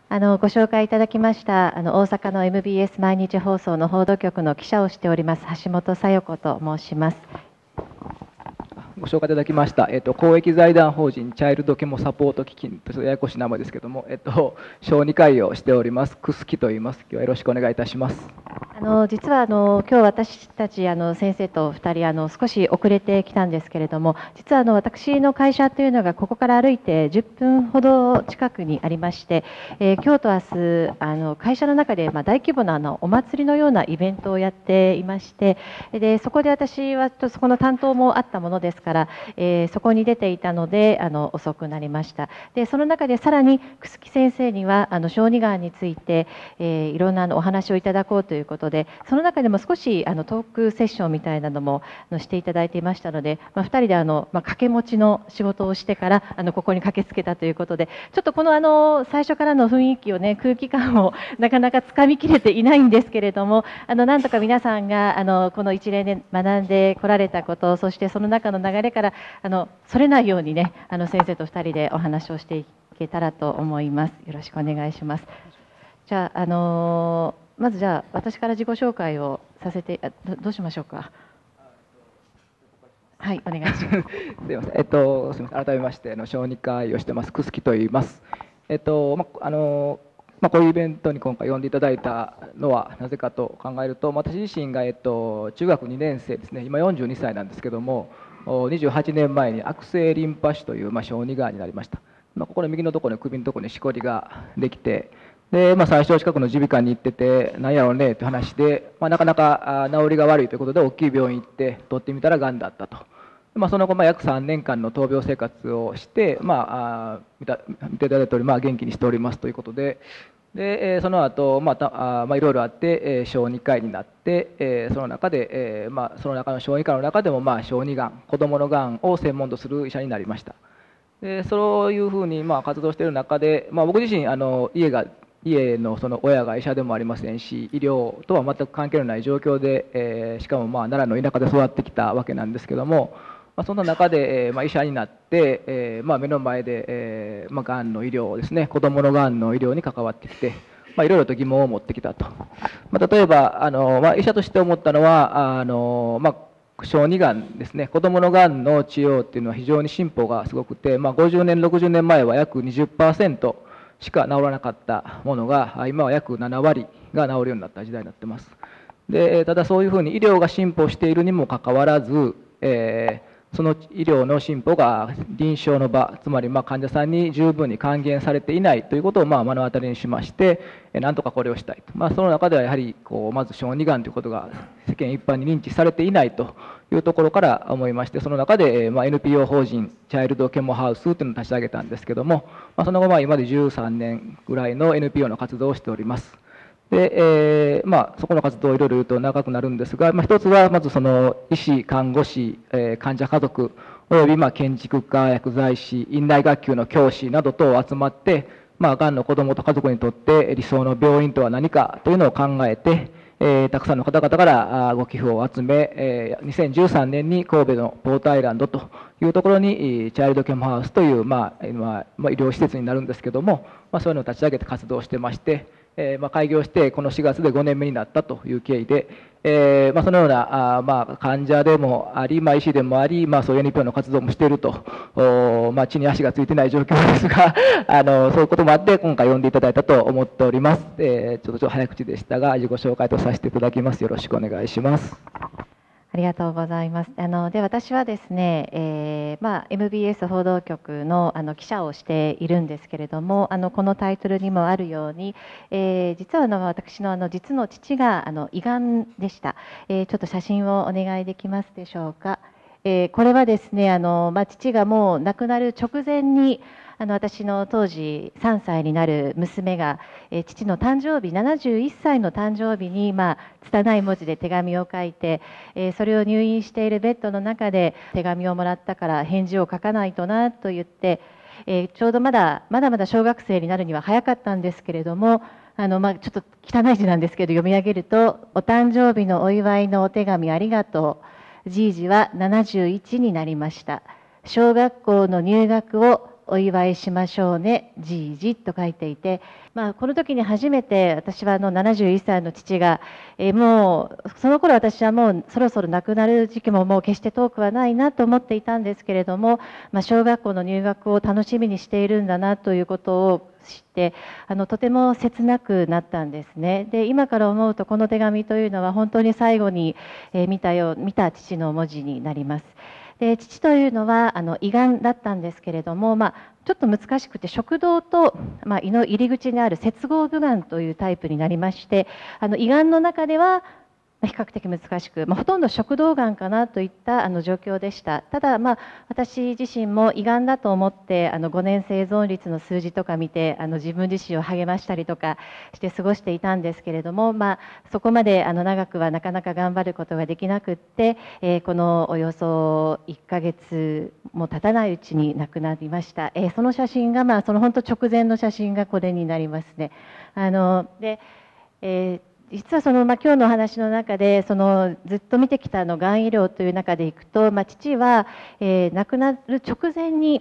ご紹介いただきました大阪の MBS 毎日放送の報道局の記者をしております橋本小夜子と申します。 ご紹介いただきました、公益財団法人チャイルドケモサポート基金というややこしい名前ですけれども、小児科医をしております、楠木と言います。今日はよろしくお願いいたします。 実は今日私たち先生と2人少し遅れてきたんですけれども、実は私の会社というのがここから歩いて10分ほど近くにありまして、今日と明日会社の中で大規模なお祭りのようなイベントをやっていまして、でそこで私はそこの担当もあったものですから、そこに出ていたので遅くなりました。でその中でさらに楠木先生には小児がんについて、いろんなお話をいただこうということで、その中でも少しトークセッションみたいなのもしていただいていましたので、2人で掛け持ちの仕事をしてからここに駆けつけたということで、ちょっとこの最初からの雰囲気をね、空気感をなかなかつかみきれていないんですけれども、なんとか皆さんがこの一連で学んでこられたこと、そしてその中の流れからそれないようにね、先生と2人でお話をしていけたらと思います。よろしくお願いします。じゃあ、まずじゃあ私から自己紹介をさせて、どうしましょうか。はい、お願いします。 すみません、すみません、改めまして小児科医をしてます楠木と言います。こういうイベントに今回呼んでいただいたのはなぜかと考えると、私自身が中学2年生ですね、今42歳なんですけども、28年前に悪性リンパ腫という小児がんになりました。ここの右のところに首のところにしこりができて、で最初近くの耳鼻科に行ってて、なんやろうねという話で、なかなか治りが悪いということで大きい病院行って取ってみたらがんだったと。その後約3年間の闘病生活をして、見ていただいた通り元気にしておりますということで、その後、いろいろあって小児科医になって、その中で、その中の小児科の中でも小児がん、子どものがんを専門とする医者になりました。でそういうふうに活動している中で、僕自身家のその親が医者でもありませんし、医療とは全く関係のない状況で、しかも奈良の田舎で育ってきたわけなんですけども、そんな中で、医者になって、目の前で、がんの医療ですね、子どものがんの医療に関わってきて、いろいろと疑問を持ってきたと。例えば医者として思ったのは小児がんですね、子どものがんの治療っていうのは非常に進歩がすごくて、50年、60年前は約20%しか治らなかったものが、今は約7割が治るようになった時代になっています。でただそういうふうに医療が進歩しているにもかかわらず、その医療の進歩が臨床の場、つまり患者さんに十分に還元されていないということを目の当たりにしまして、なんとかこれをしたいと。その中ではやはりまず小児がんということが世間一般に認知されていないというところから思いまして、その中で NPO 法人チャイルドケモハウスというのを立ち上げたんですけども、その後今で13年ぐらいの NPO の活動をしております。でそこの活動をいろいろ言うと長くなるんですが、一つはまずその医師、看護師、患者家族および建築家、薬剤師、院内学級の教師などと集まって、がんの子どもと家族にとって理想の病院とは何かというのを考えて、たくさんの方々からご寄付を集め、2013年に神戸のポートアイランドというところにチャイルドケモハウスという、医療施設になるんですけども、そういうのを立ち上げて活動してまして、開業してこの4月で5年目になったという経緯で、そのような患者でもあり、医師でもあり、そういう NPO の活動もしていると、地に足がついてない状況ですがそういうこともあって今回呼んでいただいたと思っております。ちょっと早口でしたが自己紹介とさせていただきます。よろしくお願いします。 ありがとうございます。で私はですね、MBS 報道局の記者をしているんですけれども、このタイトルにもあるように、実は私の実の父が胃がんでした。ちょっと写真をお願いできますでしょうか。これはですね父がもう亡くなる直前に私の当時3歳になる娘が、父の誕生日71歳の誕生日に、拙い文字で手紙を書いて、それを入院しているベッドの中で手紙をもらったから返事を書かないとなと言って、ちょうどまだ小学生になるには早かったんですけれども、ちょっと汚い字なんですけど読み上げると「お誕生日のお祝いのお手紙ありがとう。じいじは71になりました。小学校の入学をお祝いしましょうね、じいじと書いていて、この時に初めて私は71歳の父が、もうその頃私はもうそろそろ亡くなる時期ももう決して遠くはないなと思っていたんですけれども、小学校の入学を楽しみにしているんだなということを知ってとても切なくなったんですね。で今から思うとこの手紙というのは本当に最後に見た父の文字になります。で父というのは胃がんだったんですけれども、ちょっと難しくて食道と、胃の入り口にある接合部がんというタイプになりまして、胃がんの中では比較的難しく、ほとんど食道がんかなといった状況でした。ただ、私自身も胃がんだと思って5年生存率の数字とか見て自分自身を励ましたりとかして過ごしていたんですけれども、そこまで長くはなかなか頑張ることができなくって、このおよそ1ヶ月も経たないうちに亡くなりました。その写真が、その本当直前の写真がこれになりますね。実は今日のお話の中でずっと見てきたがん医療という中でいくと、父は、亡くなる直前に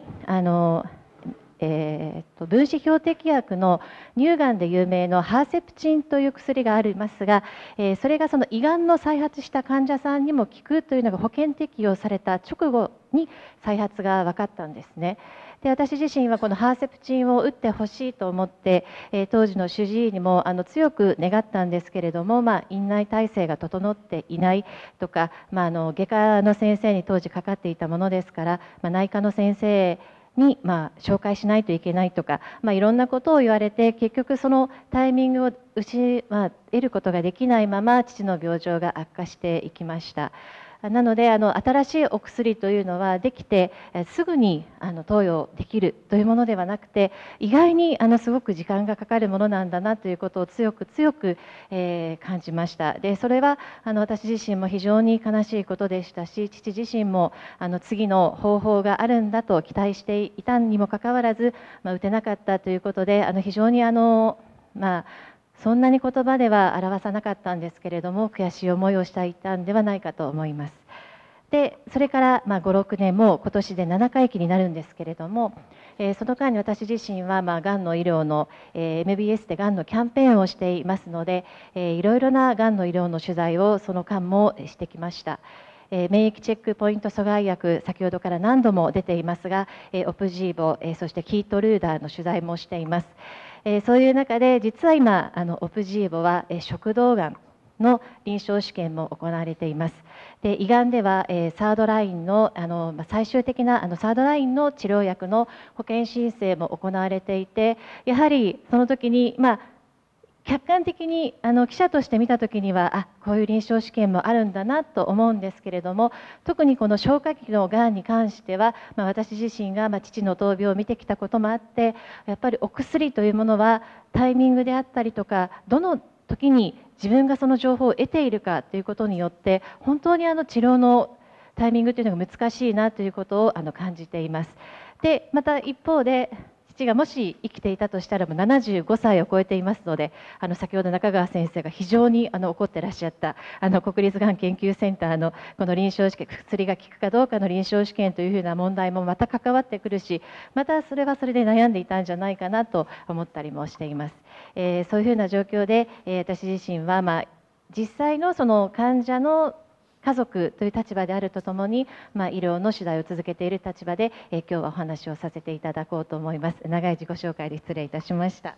分子標的薬の乳がんで有名のハーセプチンという薬がありますが、それが胃がんの再発した患者さんにも効くというのが保険適用された直後に再発が分かったんですね。で私自身はこのハーセプチンを打ってほしいと思って、当時の主治医にも強く願ったんですけれども、院内体制が整っていないとか、外科の先生に当時かかっていたものですから、内科の先生に紹介しないといけないとか、いろんなことを言われて、結局そのタイミングを得ることができないまま父の病状が悪化していきました。なので新しいお薬というのはできてすぐに投与できるというものではなくて、意外にすごく時間がかかるものなんだなということを強く感じました。でそれは私自身も非常に悲しいことでしたし、父自身も次の方法があるんだと期待していたにもかかわらず、打てなかったということで非常にそんなに言葉では表さなかったんですけれども、悔しい思いをしていたんではないかと思います。でそれから5、6年も今年で7回忌になるんですけれども、その間に私自身はがんの医療の、MBS でがんのキャンペーンをしていますので、いろいろながんの医療の取材をその間もしてきました。免疫チェックポイント阻害薬、先ほどから何度も出ていますが、オプジーボ、そしてキートルーダーの取材もしています。そういう中で実は今オプジーボは食道がんの臨床試験も行われています。で胃がんではサードラインの最終的なサードラインの治療薬の保険申請も行われていて、やはりその時に客観的に記者として見た時にはこういう臨床試験もあるんだなと思うんですけれども、特にこの消化器のがんに関しては、私自身が父の闘病を見てきたこともあって、やっぱりお薬というものはタイミングであったりとか、どの時に自分がその情報を得ているかということによって本当に治療のタイミングというのが難しいなということを感じています。でまた一方で父がもし生きていたとしたらもう75歳を超えていますので、先ほど中川先生が非常に怒ってらっしゃった国立がん研究センターのこの臨床試験、薬が効くかどうかの臨床試験というふうな問題もまた関わってくるし、またそれはそれで悩んでいたんじゃないかなと思ったりもしています。そういうふうな状況で、私自身は実際のその患者の家族という立場であるとともに、医療の取材を続けている立場で、今日はお話をさせていただこうと思います。長い自己紹介で失礼いたしました。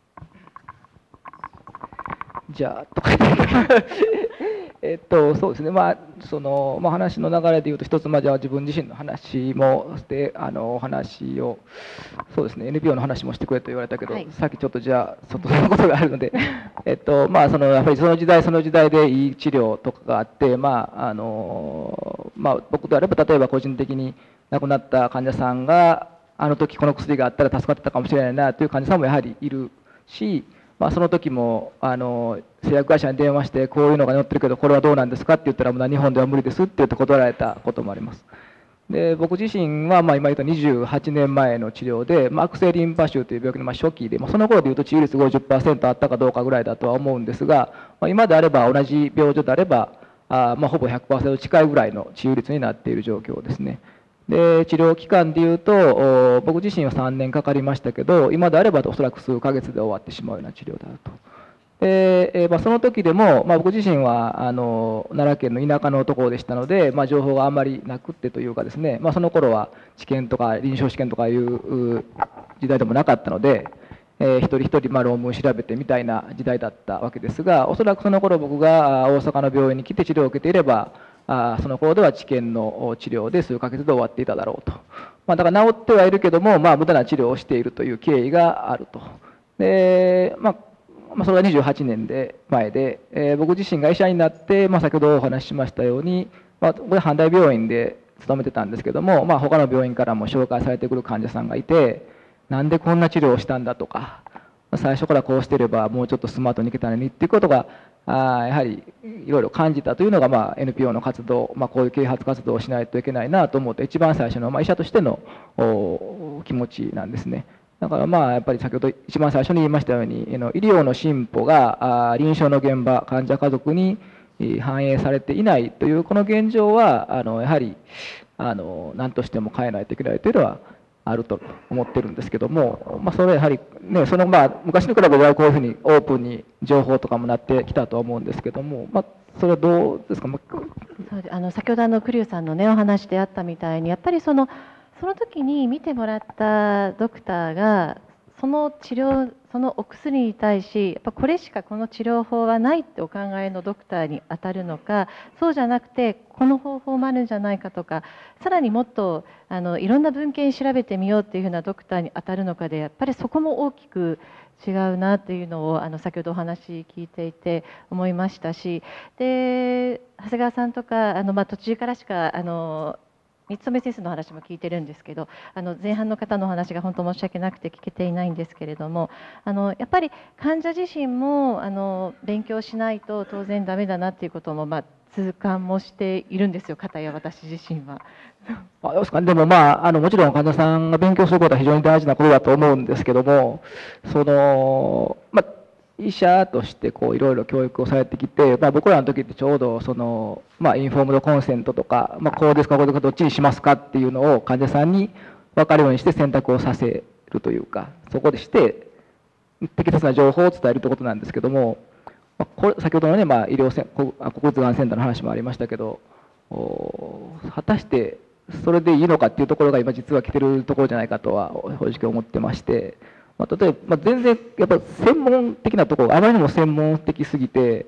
じゃあそうですね、話の流れでいうと、一つ、じゃあ自分自身の話もして、お話を、そうですね、NPO の話もしてくれと言われたけど、さっきちょっとじゃあ、そのことがあるので、やっぱりその時代その時代でいい治療とかがあって、僕であれば、例えば個人的に亡くなった患者さんが、あの時この薬があったら助かってたかもしれないなという患者さんもやはりいるし、その時も製薬会社に電話してこういうのが載ってるけどこれはどうなんですかって言ったら日本では無理ですって言って断られたこともあります。で僕自身は今言った28年前の治療で悪性リンパ腫という病気の初期でその頃でいうと治癒率 50% あったかどうかぐらいだとは思うんですが、今であれば同じ病状であればほぼ 100% 近いぐらいの治癒率になっている状況ですね。 で治療期間でいうと僕自身は3年かかりましたけど、今であればおそらく数ヶ月で終わってしまうような治療であると。でその時でも、僕自身は奈良県の田舎のところでしたので、情報があんまりなくってというかですね、その頃は治験とか臨床試験とかいう時代でもなかったので、一人一人論文調べてみたいな時代だったわけですが、おそらくその頃僕が大阪の病院に来て治療を受けていれば、その頃では治験の治療で数ヶ月で終わっていただろうと。だから治ってはいるけども、無駄な治療をしているという経緯があると。でそれが28年前で、僕自身が医者になって、先ほどお話ししましたように、これ阪大病院で勤めてたんですけども、他の病院からも紹介されてくる患者さんがいて、なんでこんな治療をしたんだとか、最初からこうしてればもうちょっとスマートにいけたのにっていうことがやはりいろいろ感じたというのが、NPO の活動、こういう啓発活動をしないといけないなと思って一番最初の、医者としての気持ちなんですね。だからやっぱり先ほど一番最初に言いましたように医療の進歩が臨床の現場患者家族に反映されていないというこの現状はやはり何としても変えないといけないというのはあると思ってるんですけども、それはやはりね昔に比べればこういうふうにオープンに情報とかもなってきたとは思うんですけども、それはどうですか。 先ほど栗生さんのねお話であったみたいに、やっぱりその時に見てもらったドクターがその治療、そのお薬に対しやっぱこれしかこの治療法はないってお考えのドクターに当たるのか、そうじゃなくてこの方法もあるんじゃないかとか、さらにもっといろんな文献調べてみようっていうふうなドクターに当たるのかで、やっぱりそこも大きく違うなっていうのを先ほどお話聞いていて思いましたし、で長谷川さんとか途中からしか三つ目先生の話も聞いてるんですけど、前半の方のお話が本当申し訳なくて聞けていないんですけれども、やっぱり患者自身も勉強しないと当然ダメだなっていうことも痛感もしているんですよ、片や私自身は。 でももちろん患者さんが勉強することは非常に大事なことだと思うんですけども、医者としていろいろ教育をされてきて、僕らの時ってちょうどインフォームドコンセントとか、こうですかこうですかどっちにしますかっていうのを患者さんに分かるようにして選択をさせるというか、そこでして適切な情報を伝えるということなんですけども、先ほどのね、国立がんセンターの話もありましたけど、果たしてそれでいいのかっていうところが今実は来てるところじゃないかとは正直思ってまして。例えば、全然やっぱ専門的なところがあまりにも専門的すぎて、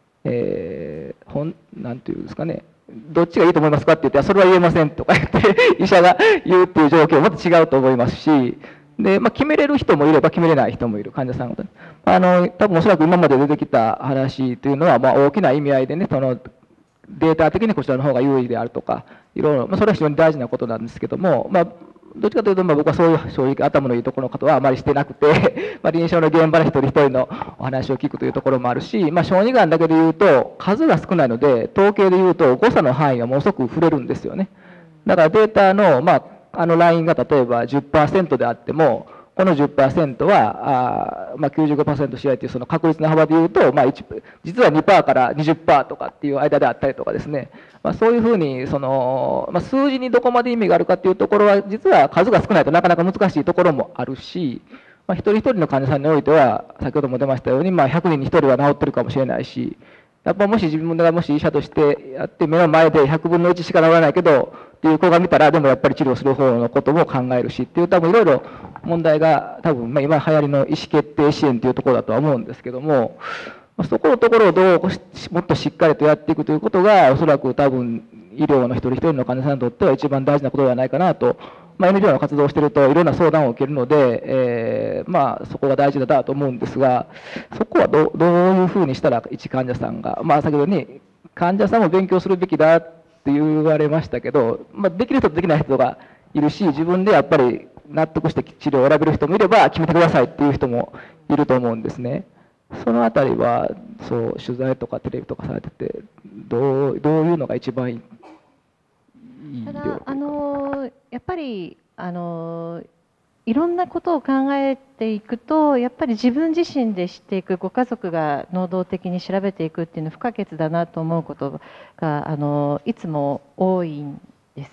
なんていうんですかね、どっちがいいと思いますかって言って、それは言えませんとか言って医者が言うっていう状況はまた違うと思いますし、で決めれる人もいれば決めれない人もいる患者さん方、多分おそらく今まで出てきた話というのは、大きな意味合いでね、データ的にこちらの方が優位であるとか、いろいろ、それは非常に大事なことなんですけども、どっちかというと、僕はそういう正直頭のいいところのことはあまりしてなくて臨床の現場の一人一人のお話を聞くというところもあるし、小児がんだけでいうと数が少ないので、統計でいうと誤差の範囲がものすごく触れるんですよね。だからデータの、ラインが例えば 10% であっても、この 10% は95% 試合というその確率の幅でいうと、実は 2% から 20% とかっていう間であったりとかですね、そういうふうに数字にどこまで意味があるかっていうところは実は数が少ないとなかなか難しいところもあるし、一人一人の患者さんにおいては先ほども出ましたように、100人に1人は治ってるかもしれないし、やっぱもし自分がもし医者としてやって目の前で100分の1しか治らないけどっていう子が見たら、でもやっぱり治療する方のことも考えるしっていう、多分いろいろ問題が今流行りの意思決定支援というところだとは思うんですけども、そこのところをどうもっとしっかりとやっていくということが、おそらく多分医療の一人一人の患者さんにとっては一番大事なことではないかなと、NPO の活動をしているといろんな相談を受けるので、そこが大事だなと思うんですが、そこはどういうふうにしたら一患者さんが、先ほどに患者さんも勉強するべきだって言われましたけど、できる人とできない人がいるし、自分でやっぱり納得して治療を選べる人もいれば決めてくださいっていう人もいると思うんですね。そのあたりは取材とかテレビとかされててどういうのが一番いい？ ただやっぱりいろんなことを考えていくと、やっぱり自分自身で知っていく、ご家族が能動的に調べていくっていうのは不可欠だなと思うことがいつも多いんです。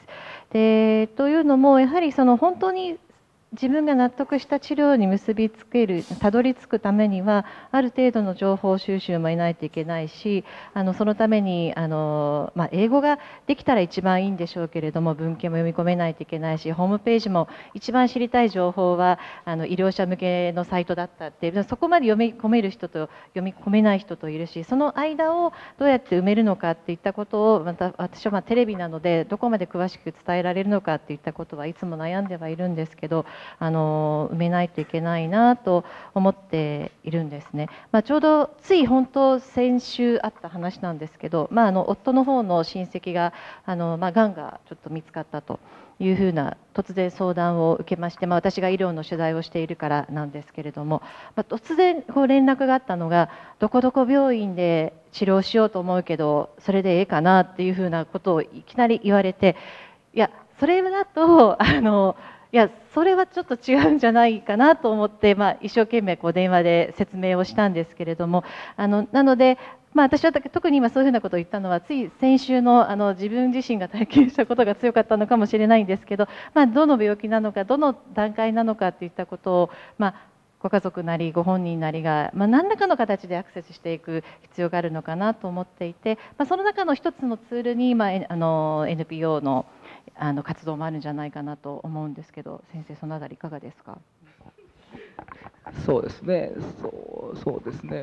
でというのもやはりその本当に自分が納得した治療に結びつける、たどり着くためにはある程度の情報収集もいないといけないし、そのために英語ができたら一番いいんでしょうけれども、文献も読み込めないといけないし、ホームページも一番知りたい情報は医療者向けのサイトだったって、そこまで読み込める人と読み込めない人といるし、その間をどうやって埋めるのかっていったことを、また私はテレビなのでどこまで詳しく伝えられるのかっていったことはいつも悩んではいるんですけど、埋めないといけないなと思っているんですね。ちょうどつい本当先週あった話なんですけど、夫の方の親戚ががんがちょっと見つかったというふうな突然相談を受けまして、私が医療の取材をしているからなんですけれども、突然連絡があったのが、どこどこ病院で治療しようと思うけどそれでええかなっていうふうなことをいきなり言われて、いやそれだといやそれはちょっと違うんじゃないかなと思って、一生懸命電話で説明をしたんですけれども、なので、私は特に今そういうふうなことを言ったのはつい先週の自分自身が体験したことが強かったのかもしれないんですけど、どの病気なのかどの段階なのかといったことを、ご家族なりご本人なりが、何らかの形でアクセスしていく必要があるのかなと思っていて、その中の一つのツールに、NPO の活動もあるんじゃないかなと思うんですけど、先生そのあたりいかがですか。 そうですね、そうですね、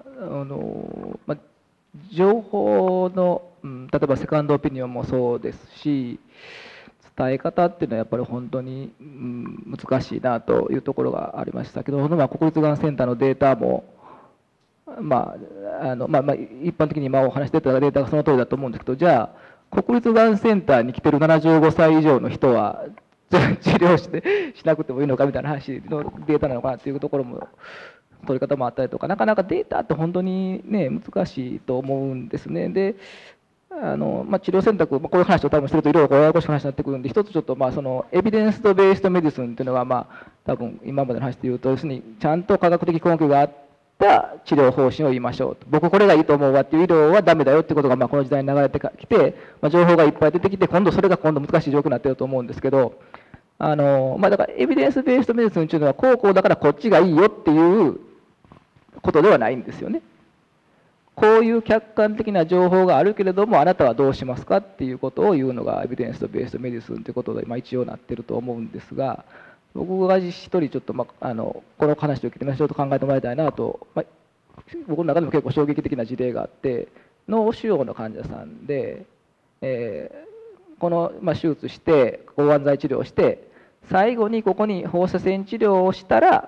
情報の、例えばセカンドオピニオンもそうですし、伝え方っていうのはやっぱり本当に、難しいなというところがありましたけど、国立がんセンターのデータも、一般的に今お話し出たデータがその通りだと思うんですけど、じゃあ国立がんセンターに来てる75歳以上の人は治療しなくてもいいのかみたいな話のデータなのかなっていうところも取り方もあったりとか、なかなかデータって本当にね難しいと思うんですね。で治療選択、こういう話を多分してるといろいろややこしい話になってくるんで、一つちょっとそのエビデンスとベースとメディスンっていうのは多分今までの話でいうと、要するにちゃんと科学的根拠があった治療方針を言いましょうと、僕これがいいと思うわっていう医療はダメだよっていうことがこの時代に流れてきて、情報がいっぱい出てきて、今度それが難しい状況になってると思うんですけど、だからエビデンスベースとメディスンっていうのはこうだからこっちがいいよっていうことではないんですよね。こういう客観的な情報があるけれどもあなたはどうしますかっていうことを言うのがエビデンスとベースとメディスンということで、一応なってると思うんですが、僕が一人ちょっと、この話を聞いてちょっと考えてもらいたいなと、僕の中でも結構衝撃的な事例があって、脳腫瘍の患者さんで、この、手術して抗がん剤治療をして最後にここに放射線治療をしたら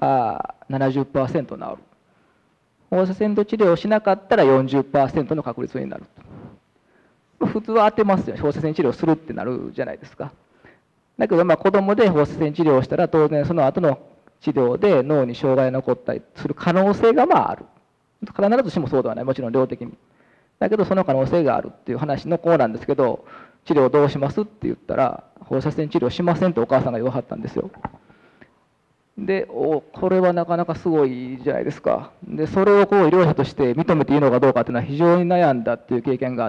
70% 治る。放射線治療をしなかったら 40% の確率になる。普通は当てますよ、放射線治療するってなるじゃないですか。だけど子供で放射線治療をしたら当然その後の治療で脳に障害が残ったりする可能性がある。必ずしもそうではない、もちろん量的に。だけどその可能性があるっていう話のこうなんですけど、治療どうしますって言ったら放射線治療しませんってお母さんが言わはったんですよ。でこれはなかなかすごいじゃないですか。でそれを医療者として認めていいのかどうかっていうのは非常に悩んだっていう経験があって、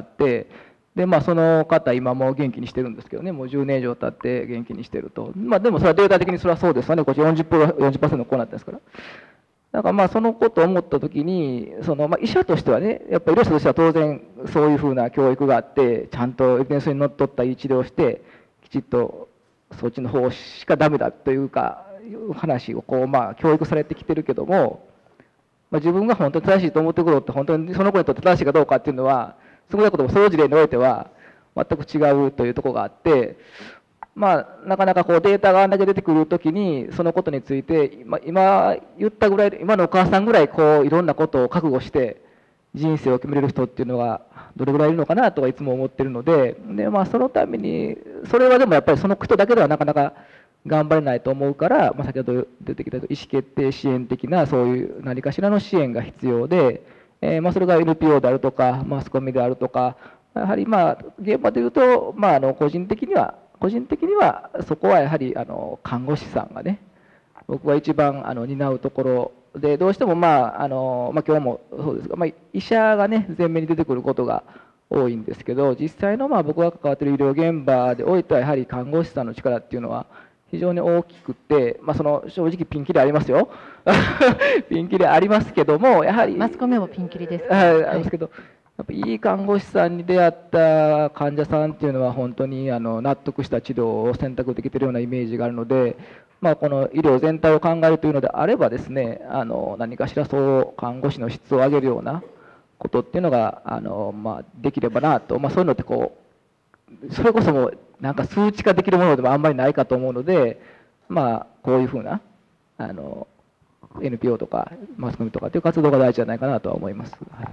でその方今も元気にしてるんですけどね、もう10年以上経って元気にしてると。でもそれはデータ的にそれはそうですよね。こっち 40% こうなってるんですから。だからそのことを思った時に医者としてはね、やっぱり医療者としては当然そういうふうな教育があって、ちゃんとエビデンスにのっとったいい治療をしてきちっとそっちの方しかダメだというかいう話を教育されてきてるけども、自分が本当に正しいと思っていることって本当にその子にとって正しいかどうかっていうのは少なくともその事例においては全く違うというところがあって、なかなかデータがあんだけ出てくるときにそのことについて今言ったぐらい、今のお母さんぐらいいろんなことを覚悟して人生を決めれる人っていうのはどれぐらいいるのかなとかいつも思ってるので、そのためにそれはでもやっぱりその人だけではなかなか頑張れないと思うから、先ほど出てきた意思決定支援的なそういう何かしらの支援が必要で、それが NPO であるとかマスコミであるとか、やはり現場でいうと、個人的にはそこはやはり看護師さんがね、僕は一番担うところで、どうしても今日もそうですが、医者がね前面に出てくることが多いんですけど、実際の僕が関わっている医療現場でおいてはやはり看護師さんの力っていうのは非常に大きくて、その正直ピンキリありますよピンキリありますけども、やはりマスコミもピンキリです、 あるんですけど、やっぱいい看護師さんに出会った患者さんっていうのは本当に納得した治療を選択できているようなイメージがあるので、この医療全体を考えるというのであればですね、何かしらそう看護師の質を上げるようなことっていうのができればなと、そういうのってそれこそもうなんか数値化できるものでもあんまりないかと思うので、こういうふうなNPO とかマスコミとかっていう活動が大事じゃないかなとは思います。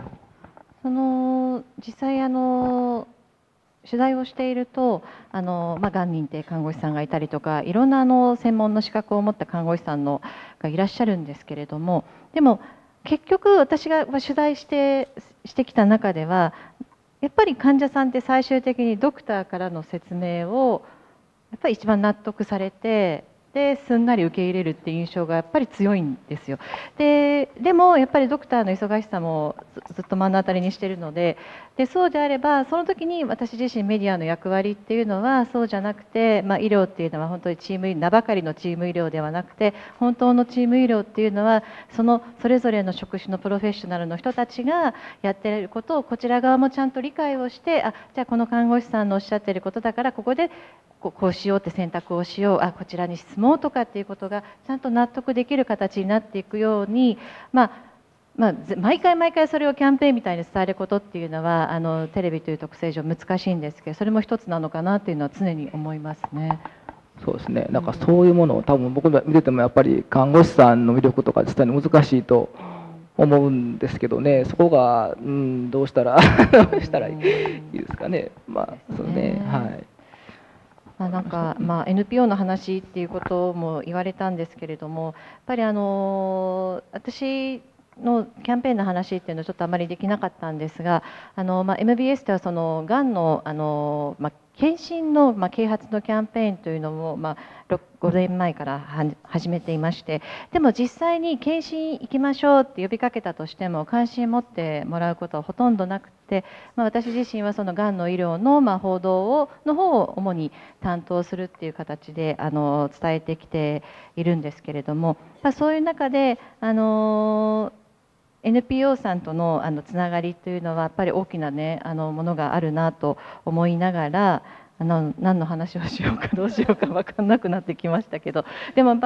実際取材をしているとがん認定看護師さんがいたりとか、いろんな専門の資格を持った看護師さんがいらっしゃるんですけれども、でも結局私が取材してきた中では、やっぱり患者さんって最終的にドクターからの説明をやっぱり一番納得されて、ですんなり受け入れるっていう印象がやっぱり強いんですよ。でもやっぱりドクターの忙しさもずっと目の当たりにしているので、そうであればその時に私自身メディアの役割っていうのはそうじゃなくて、医療っていうのは本当に名ばかりのチーム医療ではなくて、本当のチーム医療っていうのはそれぞれの職種のプロフェッショナルの人たちがやっていることをこちら側もちゃんと理解をして、じゃあこの看護師さんのおっしゃっていることだからここでこうしようって選択をしよう、こちらに進もうとかっていうことがちゃんと納得できる形になっていくように、毎回それをキャンペーンみたいに伝えることっていうのはテレビという特性上難しいんですけど、それも一つなのかなっていうのは常に思いますね。 そうですね、なんかそういうものを多分僕が見ててもやっぱり看護師さんの魅力とか伝えるの難しいと思うんですけどね、そこが、どうしたらどうしたらいいですかね。そうね、はい。 なんかNPO の話っていうことも言われたんですけれども、やっぱり私のキャンペーンの話っていうのはちょっとあまりできなかったんですが、MBS ではがんの検診の啓発のキャンペーンというのも5年前から始めていまして、でも実際に検診行きましょうって呼びかけたとしても関心を持ってもらうことはほとんどなくて、私自身はそのがんの医療の報道の方を主に担当するっていう形で伝えてきているんですけれども、そういう中でNPO さんとのつながりというのはやっぱり大きなものがあるなと思いながら、何の話をしようかどうしようか分かんなくなってきましたけど、でも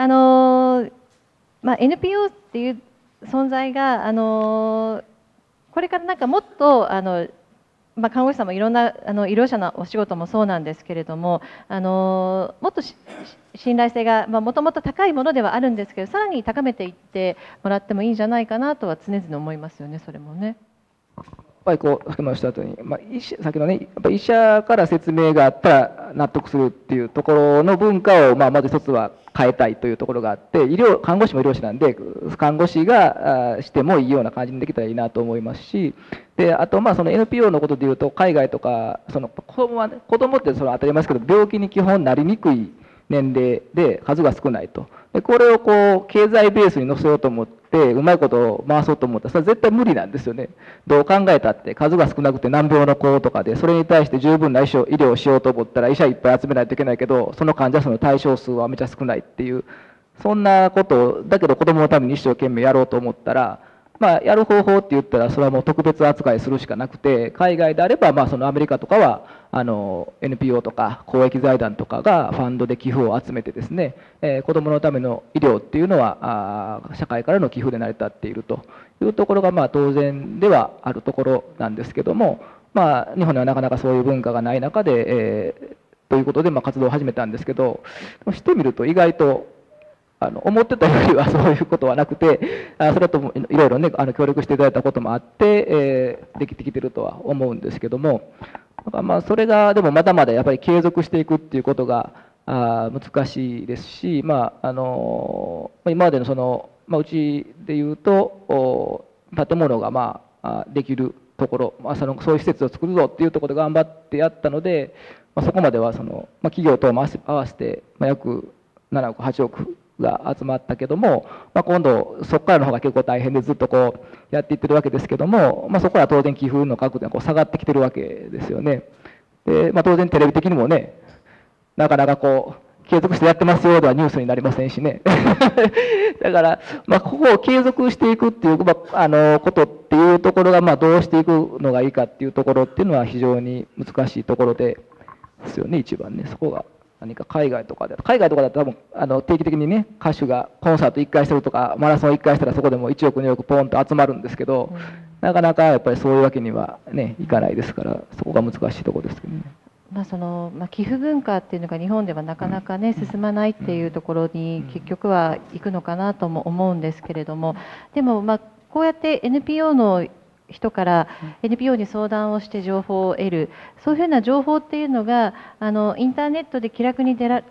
NPO っていう存在がこれからもっと看護師さんもいろんな医療者のお仕事もそうなんですけれども、もっと信頼性がもともと高いものではあるんですけど、さらに高めていってもらってもいいんじゃないかなとは常々思いますよね、それもね。 やっぱりさっきもおっしゃったように、さっきのね、やっぱり医者から説明があったら納得するっていうところの文化を、まず一つは変えたいというところがあって、看護師も医療士なんで、看護師がしてもいいような感じにできたらいいなと思いますし、あとその NPO のことでいうと、海外とか子供って当たり前ですけど、病気に基本なりにくい年齢で数が少ないと。これを経済ベースに乗せようと思ってうまいことを回そうと思ったら、それは絶対無理なんですよね。どう考えたって数が少なくて難病の子とかで、それに対して十分な医療をしようと思ったら医者いっぱい集めないといけないけど、その患者数の対象数はめちゃ少ないっていう、そんなことだけど子供のために一生懸命やろうと思ったら、やる方法って言ったらそれはもう特別扱いするしかなくて、海外であればそのアメリカとかはNPO とか公益財団とかがファンドで寄付を集めてですね、子どものための医療っていうのは社会からの寄付で成り立っているというところが当然ではあるところなんですけども、日本ではなかなかそういう文化がない中で、ということで活動を始めたんですけど、してみると意外と思ってたよりはそういうことはなくて、それといろいろね協力していただいたこともあって、できてきてるとは思うんですけども、それがでもまだまだやっぱり継続していくっていうことが難しいですし、今までのうちでいうと建物ができるところ、そういう施設を作るぞっていうところで頑張ってやったので、そこまでは企業等も合わせて約7億8億が集まったけども、今度そこからの方が結構大変でずっとこうやっていってるわけですけども、そこから当然寄付の額がこう下がってきてるわけですよね。で、当然テレビ的にもね、なかなかこう継続してやってますよではニュースになりませんしね。だから、ここを継続していくっていう、ことっていうところが、どうしていくのがいいかっていうところっていうのは非常に難しいところですよね、一番ね。そこが何か海外とかだと多分定期的にね、歌手がコンサート1回してるとか、マラソン1回したらそこでも1億2億ポンと集まるんですけど、なかなかやっぱりそういうわけにはね、いかないですから、そこが難しいところですけどね。 寄付文化っていうのが日本ではなかなかね、進まないっていうところに結局は行くのかなとも思うんですけれども、でもこうやって NPO の人から NPO に相談をして情報を得る、そういうふうな情報っていうのがインターネットで気楽に取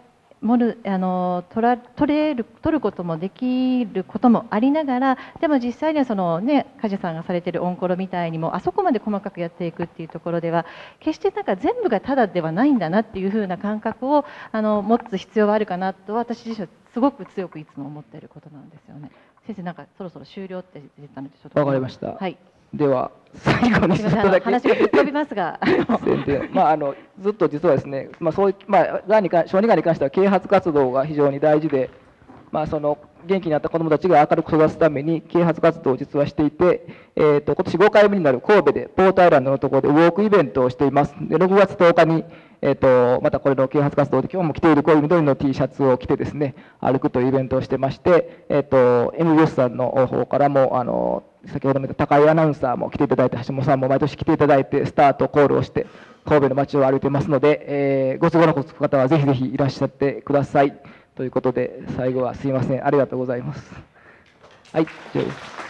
ることもできることもありながら、でも実際には梶さんがされているオンコロみたいにもあそこまで細かくやっていくっていうところでは決して全部がただではないんだなっていうふうな感覚を持つ必要はあるかなと私自身はすごく強くいつも思っていることなんですよね。先生、そろそろ終了って言ったのでちょっと。 わかりました。 はい。 では最後にちょっとだけ話がぶっ飛びますがずっと実はですね、そういう小児がんに関しては啓発活動が非常に大事で、その元気になった子どもたちが明るく育つために啓発活動を実はしていて、今年5回目になる神戸でポートアイランドのところでウォークイベントをしています。で6月10日にまたこれの啓発活動で今日も着ているこういう緑の T シャツを着てですね歩くというイベントをしてまして、MBS さんの方からも先ほども言った高井アナウンサーも来ていただいて、橋本さんも毎年来ていただいてスタートコールをして神戸の街を歩いていますので、ご都合の方はぜひぜひいらっしゃってくださいということで、最後はすいません、ありがとうございます。はい、以上です。